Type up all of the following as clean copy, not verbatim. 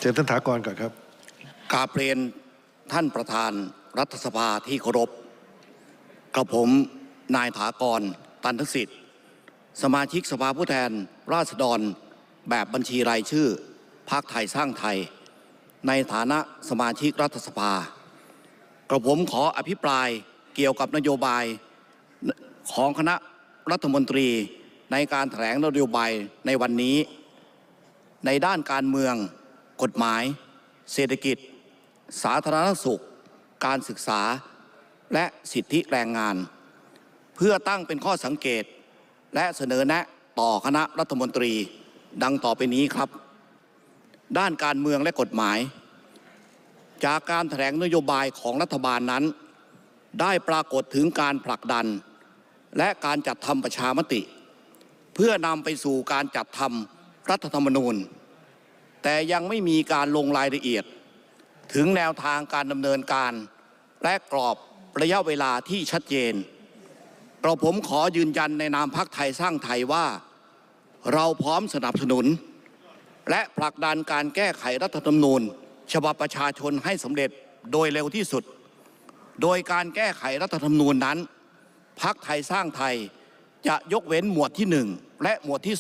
ชิญท่านถากรก่อนครับกราบเรียนท่านประธานรัฐสภาที่เคารพกระผมนายถากร ตันทสิทธิ์สมาชิกสภาผู้แทนราษฎรแบบบัญชีรายชื่อพรรคไทยสร้างไทยในฐานะสมาชิกรัฐสภากระผมขออภิปรายเกี่ยวกับนโยบายของคณะรัฐมนตรีในการแถลงนโยบายในวันนี้ในด้านการเมืองกฎหมายเศรษฐกิจสาธารณสุขการศึกษาและสิทธิแรงงานเพื่อตั้งเป็นข้อสังเกตและเสนอแนะต่อคณะรัฐมนตรีดังต่อไปนี้ครับด้านการเมืองและกฎหมายจากการแถลงนโยบายของรัฐบาลนั้นได้ปรากฏถึงการผลักดันและการจัดทำประชามติเพื่อนำไปสู่การจัดทำรัฐธรรมนูญแต่ยังไม่มีการลงรายละเอียดถึงแนวทางการดำเนินการและกรอบระยะเวลาที่ชัดเจนกระผมขอยืนยันในนามพรรคไทยสร้างไทยว่าเราพร้อมสนับสนุนและผลักดันการแก้ไขรัฐธรรมนูญฉบับประชาชนให้สำเร็จโดยเร็วที่สุดโดยการแก้ไขรัฐธรรมนูญนั้นพรรคไทยสร้างไทยจะยกเว้นหมวดที่1และหมวดที่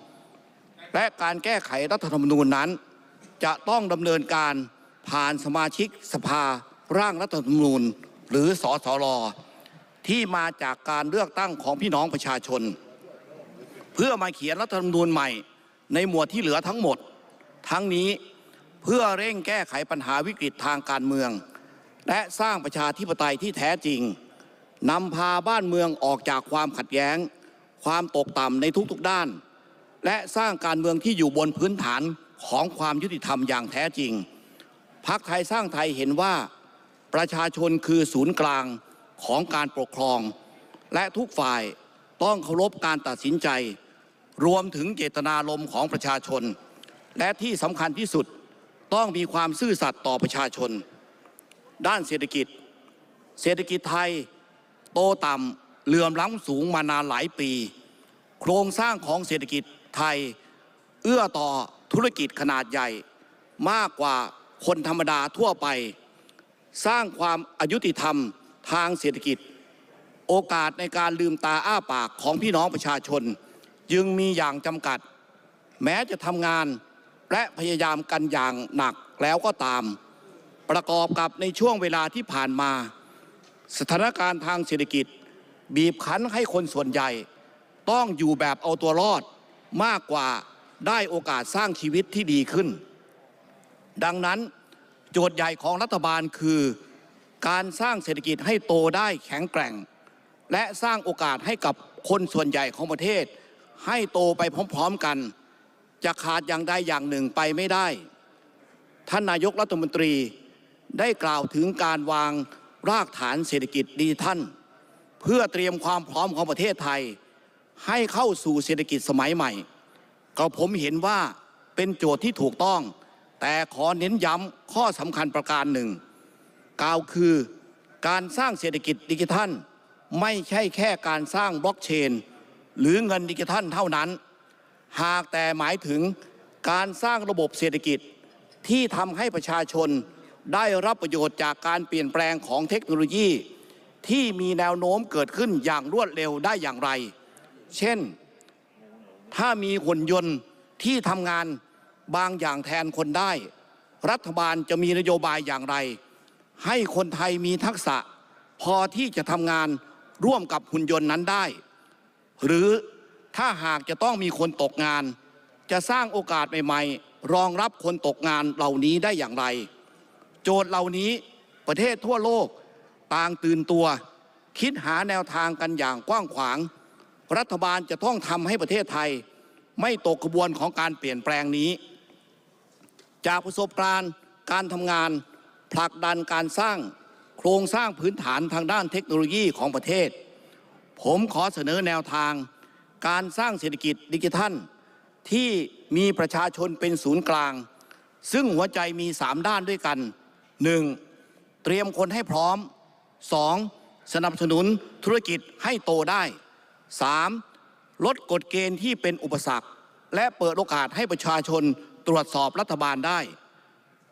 2และการแก้ไขรัฐธรรมนูญนั้นจะต้องดำเนินการผ่านสมาชิกสภาร่างรัฐธรรมนูญหรือสสรที่มาจากการเลือกตั้งของพี่น้องประชาชนเพื่อมาเขียนรัฐธรรมนูญใหม่ในหมวดที่เหลือทั้งหมดทั้งนี้เพื่อเร่งแก้ไขปัญหาวิกฤตทางการเมืองและสร้างประชาธิปไตยที่แท้จริงนำพาบ้านเมืองออกจากความขัดแย้งความตกต่ำในทุกๆด้านและสร้างการเมืองที่อยู่บนพื้นฐานของความยุติธรรมอย่างแท้จริงพรรคไทยสร้างไทยเห็นว่าประชาชนคือศูนย์กลางของการปกครองและทุกฝ่ายต้องเคารพการตัดสินใจรวมถึงเจตนารมณ์ของประชาชนและที่สำคัญที่สุดต้องมีความซื่อสัตย์ต่อประชาชนด้านเศรษฐกิจไทยโตต่ำเหลื่อมล้ำสูงมานานหลายปีโครงสร้างของเศรษฐกิจไทยเอื้อต่อธุรกิจขนาดใหญ่มากกว่าคนธรรมดาทั่วไปสร้างความอายุติธรรมทางเศรษฐกิจโอกาสในการลืมตาอ้าปากของพี่น้องประชาชนจึงมีอย่างจำกัดแม้จะทำงานและพยายามกันอย่างหนักแล้วก็ตามประกอบกับในช่วงเวลาที่ผ่านมาสถานการณ์ทางเศรษฐกิจบีบคั้นให้คนส่วนใหญ่ต้องอยู่แบบเอาตัวรอดมากกว่าได้โอกาสสร้างชีวิตที่ดีขึ้นดังนั้นโจทย์ใหญ่ของรัฐบาลคือการสร้างเศรษฐกิจให้โตได้แข็งแกร่งและสร้างโอกาสให้กับคนส่วนใหญ่ของประเทศให้โตไปพร้อมๆกันจะขาดอย่างใดอย่างหนึ่งไปไม่ได้ท่านนายกรัฐมนตรีได้กล่าวถึงการวางรากฐานเศรษฐกิจดิจิทัลเพื่อเตรียมความพร้อมของประเทศไทยให้เข้าสู่เศรษฐกิจสมัยใหม่ก็ผมเห็นว่าเป็นโจทย์ที่ถูกต้องแต่ขอเน้นย้ำข้อสำคัญประการหนึ่งกล่าวคือการสร้างเศรษฐกิจดิจิทัลไม่ใช่แค่การสร้างบล็อกเชนหรือเงินดิจิทัลเท่านั้นหากแต่หมายถึงการสร้างระบบเศรษฐกิจที่ทำให้ประชาชนได้รับประโยชน์จากการเปลี่ยนแปลงของเทคโนโลยีที่มีแนวโน้มเกิดขึ้นอย่างรวดเร็วได้อย่างไรเช่นถ้ามีหุ่นยนต์ที่ทำงานบางอย่างแทนคนได้รัฐบาลจะมีนโยบายอย่างไรให้คนไทยมีทักษะพอที่จะทำงานร่วมกับหุ่นยนต์นั้นได้หรือถ้าหากจะต้องมีคนตกงานจะสร้างโอกาสใหม่ๆรองรับคนตกงานเหล่านี้ได้อย่างไรโจทย์เหล่านี้ประเทศทั่วโลกต่างตื่นตัวคิดหาแนวทางกันอย่างกว้างขวางรัฐบาลจะต้องทำให้ประเทศไทยไม่ตกขบวนของการเปลี่ยนแปลงนี้จากประสบการณ์การทำงานผลักดันการสร้างโครงสร้างพื้นฐานทางด้านเทคโนโลยีของประเทศผมขอเสนอแนวทางการสร้างเศรษฐกิจดิจิทัลที่มีประชาชนเป็นศูนย์กลางซึ่งหัวใจมี3ด้านด้วยกัน 1. เตรียมคนให้พร้อม 2. สนับสนุนธุรกิจให้โตได้ 3. ลดกฎเกณฑ์ที่เป็นอุปสรรคและเปิดโอกาสให้ประชาชนตรวจสอบรัฐบาลได้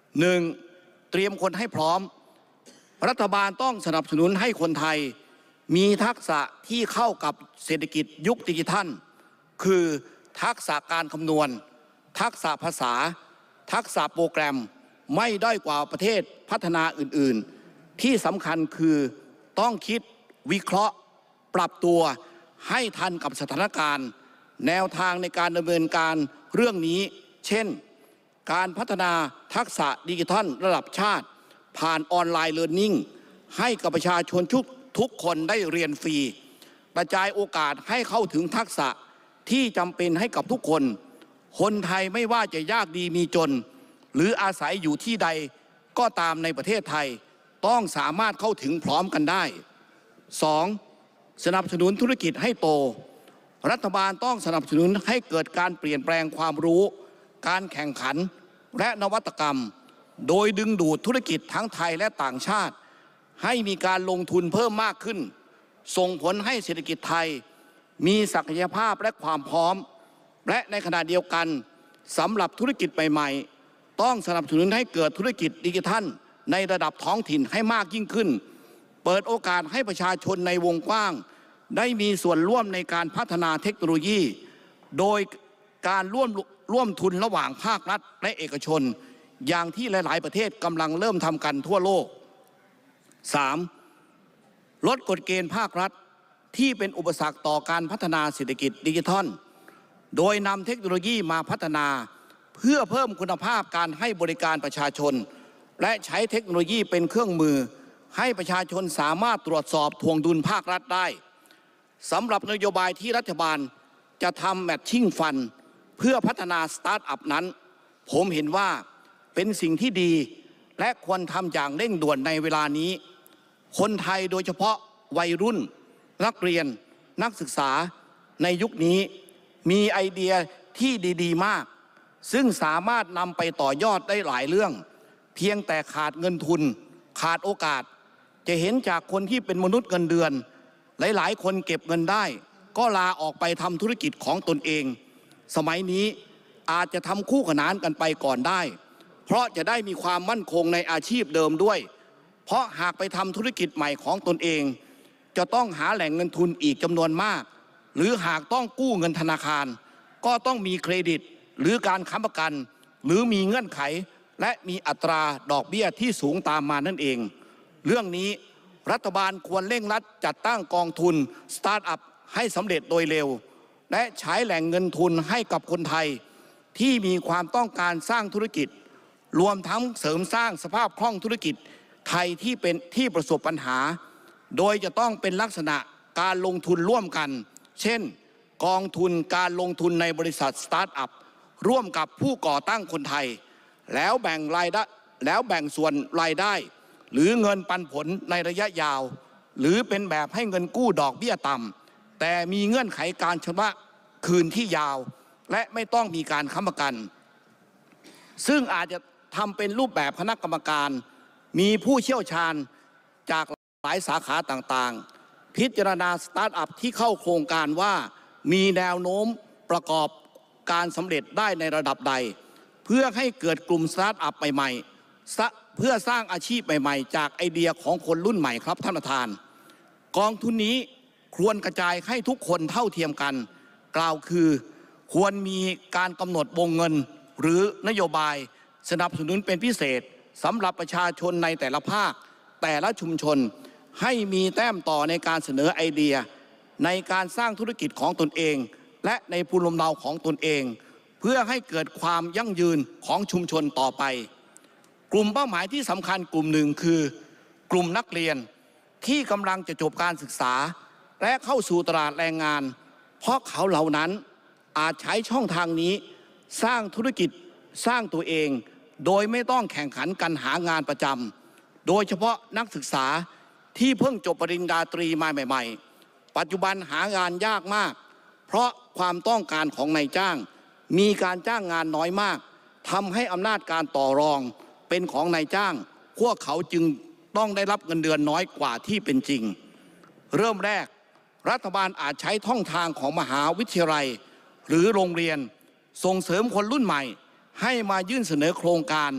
1. เตรียมคนให้พร้อมรัฐบาลต้องสนับสนุนให้คนไทยมีทักษะที่เข้ากับเศรษฐกิจยุคดิจิทัลคือทักษะการคำนวณทักษะภาษาทักษะโปรแกรมไม่ด้อยกว่าประเทศพัฒนาอื่นๆที่สำคัญคือต้องคิดวิเคราะห์ปรับตัวให้ทันกับสถานการณ์แนวทางในการดำเนินการเรื่องนี้เช่นการพัฒนาทักษะดิจิทัลระดับชาติผ่านออนไลน์เลิร์นนิ่งให้กับประชาชนทุกคนได้เรียนฟรีกระจายโอกาสให้เข้าถึงทักษะที่จำเป็นให้กับทุกคนคนไทยไม่ว่าจะยากดีมีจนหรืออาศัยอยู่ที่ใดก็ตามในประเทศไทยต้องสามารถเข้าถึงพร้อมกันได้ 2. สนับสนุนธุรกิจให้โตรัฐบาลต้องสนับสนุนให้เกิดการเปลี่ยนแปลงความรู้การแข่งขันและนวัตกรรมโดยดึงดูดธุรกิจทั้งไทยและต่างชาติให้มีการลงทุนเพิ่มมากขึ้นส่งผลให้เศรษฐกิจไทยมีศักยภาพและความพร้อมและในขณะเดียวกันสำหรับธุรกิจใหม่ๆต้องสนับสนุนให้เกิดธุรกิจดิจิทัลในระดับท้องถิ่นให้มากยิ่งขึ้นเปิดโอกาสให้ประชาชนในวงกว้างได้มีส่วนร่วมในการพัฒนาเทคโนโลยีโดยการร่วมทุนระหว่างภาครัฐและเอกชนอย่างที่หลายๆประเทศกำลังเริ่มทำกันทั่วโลก 3. ลดกฎเกณฑ์ภาครัฐที่เป็นอุปสรรคต่อการพัฒนาเศรษฐกิจดิจิทัลโดยนำเทคโนโลยีมาพัฒนาเพื่อเพิ่มคุณภาพการให้บริการประชาชนและใช้เทคโนโลยีเป็นเครื่องมือให้ประชาชนสามารถตรวจสอบทวงดุลภาครัฐได้สำหรับนโยบายที่รัฐบาลจะทำแมทชิ่งฟันเพื่อพัฒนาสตาร์ทอัพนั้นผมเห็นว่าเป็นสิ่งที่ดีและควรทำอย่างเร่งด่วนในเวลานี้คนไทยโดยเฉพาะวัยรุ่นนักเรียนนักศึกษาในยุคนี้มีไอเดียที่ดีๆมากซึ่งสามารถนำไปต่อยอดได้หลายเรื่องเพียงแต่ขาดเงินทุนขาดโอกาสจะเห็นจากคนที่เป็นมนุษย์เงินเดือนหลายๆคนเก็บเงินได้ก็ลาออกไปทำธุรกิจของตนเองสมัยนี้อาจจะทำคู่ขนานกันไปก่อนได้เพราะจะได้มีความมั่นคงในอาชีพเดิมด้วยเพราะหากไปทำธุรกิจใหม่ของตนเองจะต้องหาแหล่งเงินทุนอีกจำนวนมากหรือหากต้องกู้เงินธนาคารก็ต้องมีเครดิตหรือการค้ำประกันหรือมีเงื่อนไขและมีอัตราดอกเบี้ยที่สูงตามมานั่นเองเรื่องนี้รัฐบาลควรเร่งรัดจัดตั้งกองทุนสตาร์ทอัพให้สำเร็จโดยเร็วและใช้แหล่งเงินทุนให้กับคนไทยที่มีความต้องการสร้างธุรกิจรวมทั้งเสริมสร้างสภาพคล่องธุรกิจไทยที่ประสบปัญหาโดยจะต้องเป็นลักษณะการลงทุนร่วมกันเช่นกองทุนการลงทุนในบริษัทสตาร์ทอัพร่วมกับผู้ก่อตั้งคนไทยแล้วแบ่งส่วนรายได้หรือเงินปันผลในระยะยาวหรือเป็นแบบให้เงินกู้ดอกเบี้ยต่ำแต่มีเงื่อนไขการชำระคืนที่ยาวและไม่ต้องมีการค้ำประกันซึ่งอาจจะทำเป็นรูปแบบคณะกรรมการมีผู้เชี่ยวชาญจากหลายสาขาต่างๆพิจารณาสตาร์ทอัพที่เข้าโครงการว่ามีแนวโน้มประกอบการสำเร็จได้ในระดับใดเพื่อให้เกิดกลุ่มสตาร์ทอัพใหม่ๆเพื่อสร้างอาชีพใหม่ๆจากไอเดียของคนรุ่นใหม่ครับท่านประธานกองทุนนี้ควรกระจายให้ทุกคนเท่าเทียมกันกล่าวคือควรมีการกำหนดวงเงินหรือนโยบายสนับสนุนเป็นพิเศษสำหรับประชาชนในแต่ละภาคแต่ละชุมชนให้มีแต้มต่อในการเสนอไอเดียในการสร้างธุรกิจของตนเองและในภูมิลำเนาของตนเองเพื่อให้เกิดความยั่งยืนของชุมชนต่อไปกลุ่มเป้าหมายที่สำคัญกลุ่มหนึ่งคือกลุ่มนักเรียนที่กำลังจะจบการศึกษาและเข้าสู่ตลาดแรงงานเพราะเขาเหล่านั้นอาจใช้ช่องทางนี้สร้างธุรกิจสร้างตัวเองโดยไม่ต้องแข่งขันกันหางานประจำโดยเฉพาะนักศึกษาที่เพิ่งจบปริญญาตรีมาใหม่ๆปัจจุบันหางานยากมากเพราะความต้องการของนายจ้างมีการจ้างงานน้อยมากทำให้อำนาจการต่อรองเป็นของนายจ้างพวกเขาจึงต้องได้รับเงินเดือนน้อยกว่าที่เป็นจริงเริ่มแรกรัฐบาลอาจใช้ท่องทางของมหาวิทยาลัยหรือโรงเรียนส่งเสริมคนรุ่นใหม่ให้มายื่นเสนอโครงการ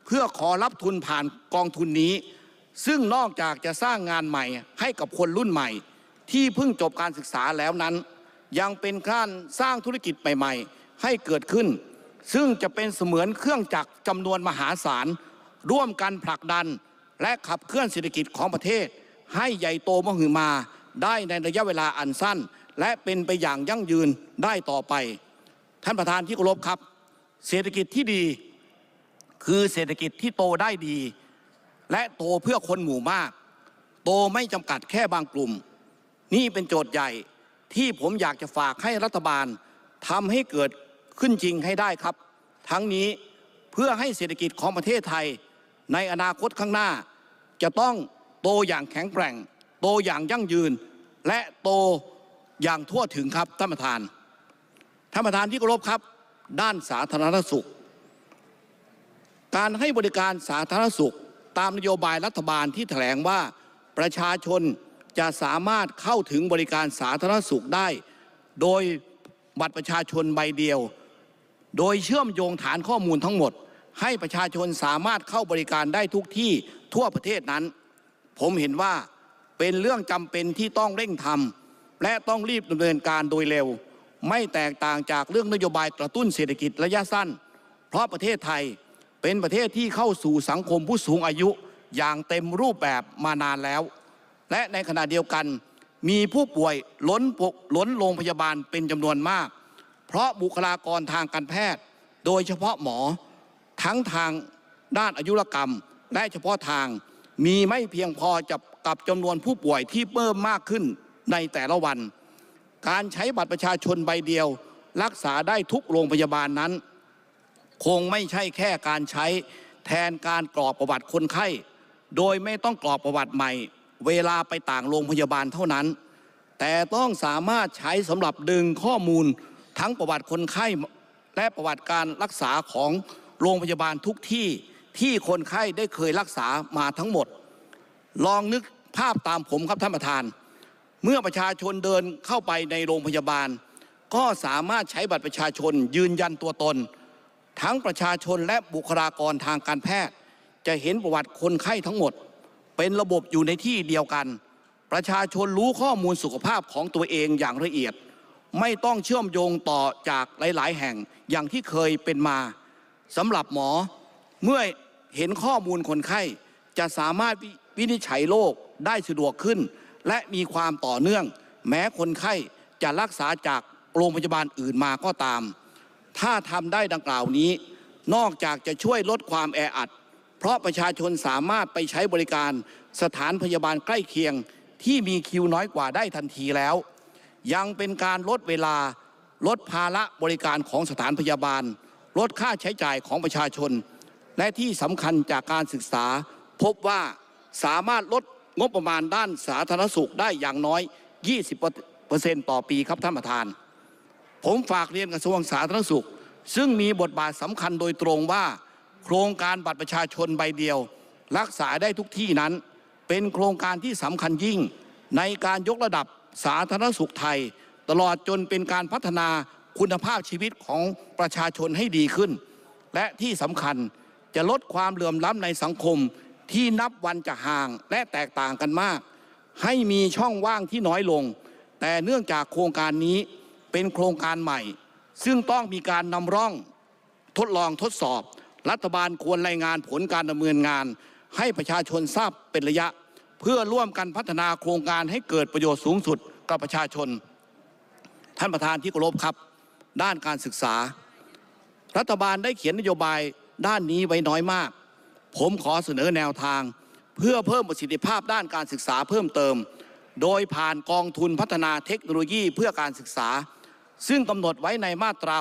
เพื่อขอรับทุนผ่านกองทุนนี้ซึ่งนอกจากจะสร้างงานใหม่ให้กับคนรุ่นใหม่ที่เพิ่งจบการศึกษาแล้วนั้นยังเป็นการสร้างธุรกิจใหม่ๆให้เกิดขึ้นซึ่งจะเป็นเสมือนเครื่องจักรจำนวนมหาศาลร่วมกันผลักดันและขับเคลื่อนเศรษฐกิจของประเทศให้ใหญ่โตมหึมาได้ในระยะเวลาอันสั้นและเป็นไปอย่างยั่งยืนได้ต่อไปท่านประธานที่เคารพครับเศรษฐกิจที่ดีคือเศรษฐกิจที่โตได้ดีและโตเพื่อคนหมู่มากโตไม่จำกัดแค่บางกลุ่มนี่เป็นโจทย์ใหญ่ที่ผมอยากจะฝากให้รัฐบาลทำให้เกิดขึ้นจริงให้ได้ครับทั้งนี้เพื่อให้เศรษฐกิจของประเทศไทยในอนาคตข้างหน้าจะต้องโตอย่างแข็งแกร่งโตอย่างยั่งยืนและโตอย่างทั่วถึงครับท่านประธานที่เคารพครับด้านสาธารณสุขการให้บริการสาธารณสุขตามนโยบายรัฐบาลที่แถลงว่าประชาชนจะสามารถเข้าถึงบริการสาธารณสุขได้โดยบัตรประชาชนใบเดียวโดยเชื่อมโยงฐานข้อมูลทั้งหมดให้ประชาชนสามารถเข้าบริการได้ทุกที่ทั่วประเทศนั้นผมเห็นว่าเป็นเรื่องจำเป็นที่ต้องเร่งทำและต้องรีบดำเนินการโดยเร็วไม่แตกต่างจากเรื่องนโยบายกระตุ้นเศรษฐกิจระยะสั้นเพราะประเทศไทยเป็นประเทศที่เข้าสู่สังคมผู้สูงอายุอย่างเต็มรูปแบบมานานแล้วและในขณะเดียวกันมีผู้ป่วยล้นโรงพยาบาลเป็นจำนวนมากเพราะบุคลากรทางการแพทย์โดยเฉพาะหมอทั้งทางด้านอายุรกรรมและเฉพาะทางมีไม่เพียงพอกับจำนวนผู้ป่วยที่เพิ่มมากขึ้นในแต่ละวันการใช้บัตรประชาชนใบเดียวรักษาได้ทุกโรงพยาบาลนั้นคงไม่ใช่แค่การใช้แทนการกรอกประวัติคนไข้โดยไม่ต้องกรอกประวัติใหม่เวลาไปต่างโรงพยาบาลเท่านั้นแต่ต้องสามารถใช้สำหรับดึงข้อมูลทั้งประวัติคนไข้และประวัติการรักษาของโรงพยาบาลทุกที่ที่คนไข้ได้เคยรักษามาทั้งหมดลองนึกภาพตามผมครับท่านประธานเมื่อประชาชนเดินเข้าไปในโรงพยาบาลก็สามารถใช้บัตรประชาชนยืนยันตัวตนทั้งประชาชนและบุคลากรทางการแพทย์จะเห็นประวัติคนไข้ทั้งหมดเป็นระบบอยู่ในที่เดียวกันประชาชนรู้ข้อมูลสุขภาพของตัวเองอย่างละเอียดไม่ต้องเชื่อมโยงต่อจากหลายๆแห่งอย่างที่เคยเป็นมาสำหรับหมอเมื่อเห็นข้อมูลคนไข้จะสามารถวินิจฉัยโรคได้สะดวกขึ้นและมีความต่อเนื่องแม้คนไข้จะรักษาจากโรงพยาบาลอื่นมาก็ตามถ้าทำได้ดังกล่าวนี้นอกจากจะช่วยลดความแออัดเพราะประชาชนสามารถไปใช้บริการสถานพยาบาลใกล้เคียงที่มีคิวน้อยกว่าได้ทันทีแล้วยังเป็นการลดเวลาลดภาระบริการของสถานพยาบาลลดค่าใช้จ่ายของประชาชนและที่สำคัญจากการศึกษาพบว่าสามารถลดงบประมาณด้านสาธารณสุขได้อย่างน้อย 20% ต่อปีครับท่านประธานผมฝากเรียนกระทรวงสาธารณสุขซึ่งมีบทบาทสำคัญโดยตรงว่าโครงการบัตรประชาชนใบเดียวรักษาได้ทุกที่นั้นเป็นโครงการที่สำคัญยิ่งในการยกระดับสาธารณสุขไทยตลอดจนเป็นการพัฒนาคุณภาพชีวิตของประชาชนให้ดีขึ้นและที่สำคัญจะลดความเหลื่อมล้ำในสังคมที่นับวันจะห่างและแตกต่างกันมากให้มีช่องว่างที่น้อยลงแต่เนื่องจากโครงการนี้เป็นโครงการใหม่ซึ่งต้องมีการนำร่องทดลองทดสอบรัฐบาลควรรายงานผลการดำเนินงานให้ประชาชนทราบเป็นระยะเพื่อร่วมกันพัฒนาโครงการให้เกิดประโยชน์สูงสุดกับประชาชนท่านประธานที่เคารพครับด้านการศึกษารัฐบาลได้เขียนนโยบายด้านนี้ไว้น้อยมากผมขอเสนอแนวทางเพื่อเพิ่มประสิทธิภาพด้านการศึกษาเพิ่มเติมโดยผ่านกองทุนพัฒนาเทคโนโลยีเพื่อการศึกษาซึ่งกำหนดไว้ในมาตรา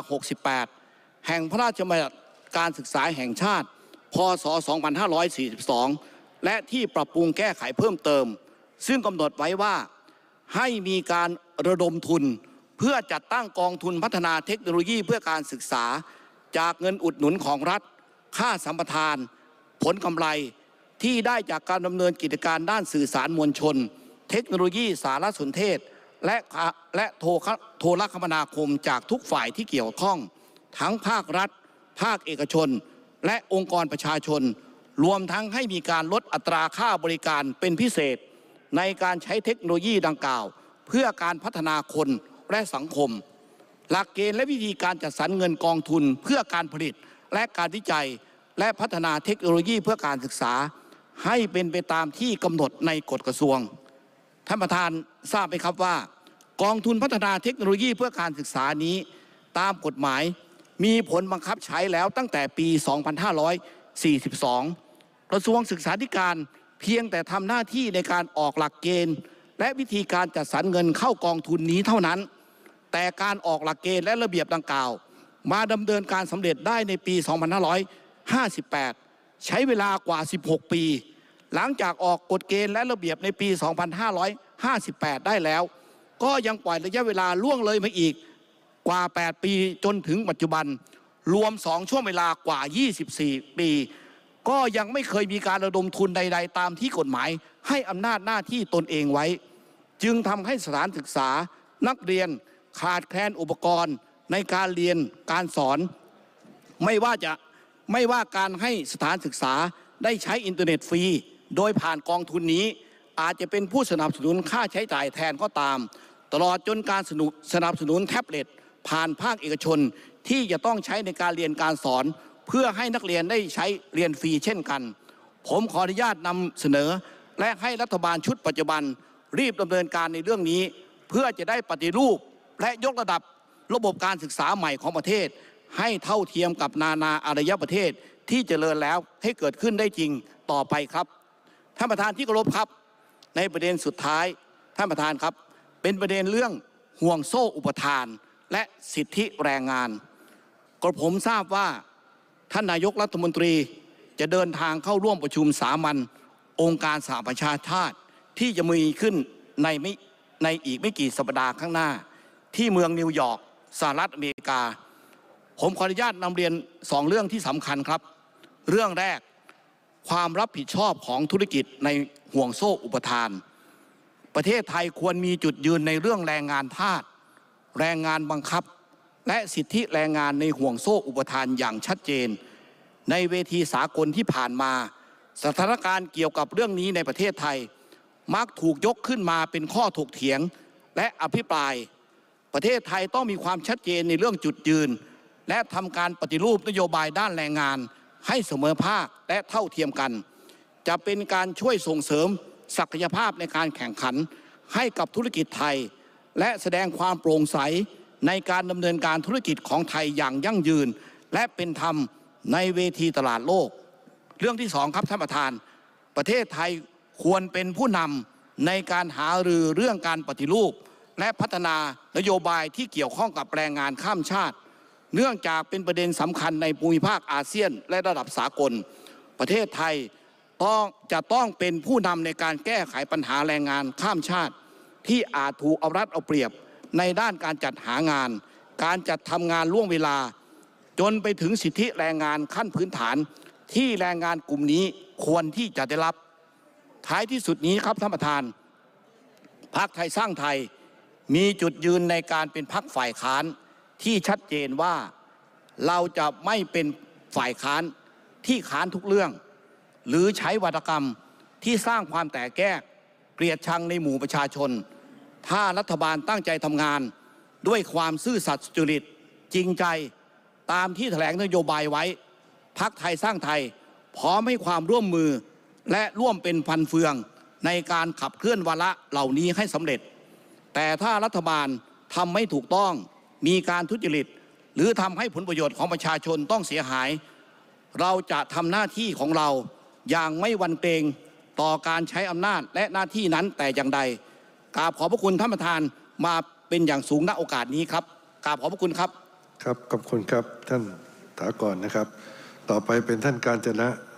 68 แห่งพระราชบัญญัติการศึกษาแห่งชาติ พ.ศ. 2542 และที่ปรับปรุงแก้ไขเพิ่มเติมซึ่งกำหนดไว้ว่าให้มีการระดมทุนเพื่อจัดตั้งกองทุนพัฒนาเทคโนโลยีเพื่อการศึกษาจากเงินอุดหนุนของรัฐค่าสัมปทานผลกำไรที่ได้จากการดำเนินกิจการด้านสื่อสารมวลชนเทคโนโลยีสารสนเทศและโทรคมนาคมจากทุกฝ่ายที่เกี่ยวข้องทั้งภาครัฐภาคเอกชนและองค์กรประชาชนรวมทั้งให้มีการลดอัตราค่าบริการเป็นพิเศษในการใช้เทคโนโลยีดังกล่าวเพื่อการพัฒนาคนและสังคมหลักเกณฑ์และวิธีการจัดสรรเงินกองทุนเพื่อการผลิตและการวิจัยและพัฒนาเทคโนโลยีเพื่อการศึกษาให้เป็นไปตามที่กำหนดในกฎกระทรวงท่านประธานทราบไหมครับว่ากองทุนพัฒนาเทคโนโลยีเพื่อการศึกษานี้ตามกฎหมายมีผลบังคับใช้แล้วตั้งแต่ปี 2542 กระทรวงศึกษาธิการเพียงแต่ทำหน้าที่ในการออกหลักเกณฑ์และวิธีการจัดสรรเงินเข้ากองทุนนี้เท่านั้นแต่การออกหลักเกณฑ์และระเบียบดังกล่าวมาดำเนินการสำเร็จได้ในปี 2558 ใช้เวลากว่า 16 ปีหลังจากออกกฎเกณฑ์และระเบียบในปี 2558 ได้แล้วก็ยังปล่อยระยะเวลาล่วงเลยมาอีกกว่า 8 ปีจนถึงปัจจุบันรวม 2 ช่วงเวลากว่า 24 ปีก็ยังไม่เคยมีการระดมทุนใดๆตามที่กฎหมายให้อำนาจหน้าที่ตนเองไว้จึงทำให้สถานศึกษานักเรียนขาดแคลนอุปกรณ์ในการเรียนการสอนไม่ว่าการให้สถานศึกษาได้ใช้อินเทอร์เน็ตฟรีโดยผ่านกองทุนนี้อาจจะเป็นผู้สนับสนุนค่าใช้จ่ายแทนก็ตามตลอดจนการสนับสนุนแท็บเล็ตผ่านภาคเอกชนที่จะต้องใช้ในการเรียนการสอนเพื่อให้นักเรียนได้ใช้เรียนฟรีเช่นกันผมขออนุญาตนำเสนอและให้รัฐบาลชุดปัจจุบันรีบดำเนินการในเรื่องนี้เพื่อจะได้ปฏิรูปและยกระดับระบบการศึกษาใหม่ของประเทศให้เท่าเทียมกับนานาอารยประเทศที่เจริญแล้วให้เกิดขึ้นได้จริงต่อไปครับท่านประธานที่เคารพครับในประเด็นสุดท้ายท่านประธานครับเป็นประเด็นเรื่องห่วงโซ่อุปทานและสิทธิแรงงานก็ผมทราบว่าท่านนายกรัฐมนตรีจะเดินทางเข้าร่วมประชุมสามัญองค์การสหประชาชาติที่จะมีขึ้นในอีกไม่กี่สัปดาห์ข้างหน้าที่เมืองนิวยอร์กสหรัฐอเมริกาผมขออนุญาตนำเรียน2 เรื่องที่สำคัญครับเรื่องแรกความรับผิดชอบของธุรกิจในห่วงโซ่อุปทานประเทศไทยควรมีจุดยืนในเรื่องแรงงานทาสแรงงานบังคับและสิทธิแรงงานในห่วงโซ่อุปทานอย่างชัดเจนในเวทีสากลที่ผ่านมาสถานการณ์เกี่ยวกับเรื่องนี้ในประเทศไทยมักถูกยกขึ้นมาเป็นข้อถกเถียงและอภิปรายประเทศไทยต้องมีความชัดเจนในเรื่องจุดยืนและทำการปฏิรูปนโยบายด้านแรงงานให้เสมอภาคและเท่าเทียมกันจะเป็นการช่วยส่งเสริมศักยภาพในการแข่งขันให้กับธุรกิจไทยและแสดงความโปร่งใสในการดำเนินการธุรกิจของไทยอย่างยั่งยืนและเป็นธรรมในเวทีตลาดโลกเรื่องที่2ครับท่านประธานประเทศไทยควรเป็นผู้นำในการหารือเรื่องการปฏิรูปและพัฒนานโยบายที่เกี่ยวข้องกับแรงงานข้ามชาติเนื่องจากเป็นประเด็นสำคัญในภูมิภาคอาเซียนและระดับสากลประเทศไทยจะต้องเป็นผู้นำในการแก้ไขปัญหาแรงงานข้ามชาติที่อาจถูกเอารัดเอาเปรียบในด้านการจัดหางานการจัดทำงานล่วงเวลาจนไปถึงสิทธิแรงงานขั้นพื้นฐานที่แรงงานกลุ่มนี้ควรที่จะได้รับท้ายที่สุดนี้ครับท่านประธานพรรคไทยสร้างไทยมีจุดยืนในการเป็นพรรคฝ่ายค้านที่ชัดเจนว่าเราจะไม่เป็นฝ่ายค้านที่ค้านทุกเรื่องหรือใช้วาทกรรมที่สร้างความแตกแยกเกลียดชังในหมู่ประชาชนถ้ารัฐบาลตั้งใจทำงานด้วยความซื่อสัตย์สุจริตจริงใจตามที่แถลงนโยบายไว้พรรคไทยสร้างไทยพร้อมให้ความร่วมมือและร่วมเป็นฟันเฟืองในการขับเคลื่อนวาระเหล่านี้ให้สำเร็จแต่ถ้ารัฐบาลทำไม่ถูกต้องมีการทุจริตหรือทำให้ผลประโยชน์ของประชาชนต้องเสียหายเราจะทำหน้าที่ของเราอย่างไม่หวั่นเกรงต่อการใช้อำนาจและหน้าที่นั้นแต่อย่างใดกราบขอบพระคุณท่านประธานมาเป็นอย่างสูงณโอกาสนี้ครับกราบขอบพระคุณครับครับขอบคุณครับท่านถากรนะครับต่อไปเป็นท่านกาญจนะ